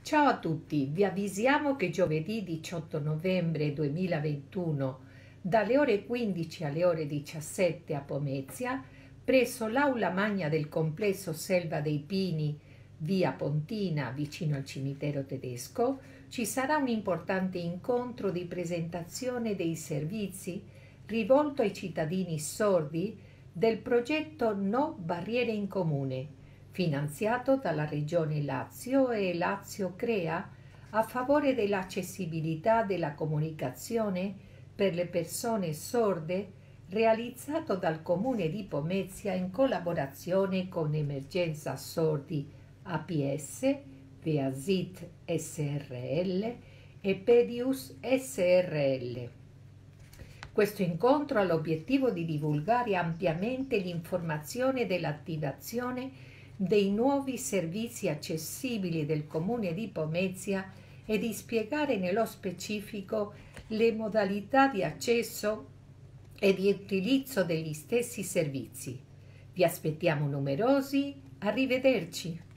Ciao a tutti, vi avvisiamo che giovedì 18 novembre 2021 dalle ore 15 alle ore 17 a Pomezia, presso l'Aula Magna del complesso Selva dei Pini, via Pontina, vicino al cimitero tedesco, ci sarà un importante incontro di presentazione dei servizi rivolto ai cittadini sordi del progetto No Barriere in Comune, finanziato dalla Regione Lazio e Lazio Crea a favore dell'accessibilità della comunicazione per le persone sorde, realizzato dal Comune di Pomezia in collaborazione con Emergenza Sordi APS, Veasit SRL e Pedius SRL. Questo incontro ha l'obiettivo di divulgare ampiamente l'informazione dell'attivazione dei nuovi servizi accessibili del Comune di Pomezia e di spiegare nello specifico le modalità di accesso e di utilizzo degli stessi servizi. Vi aspettiamo numerosi, arrivederci!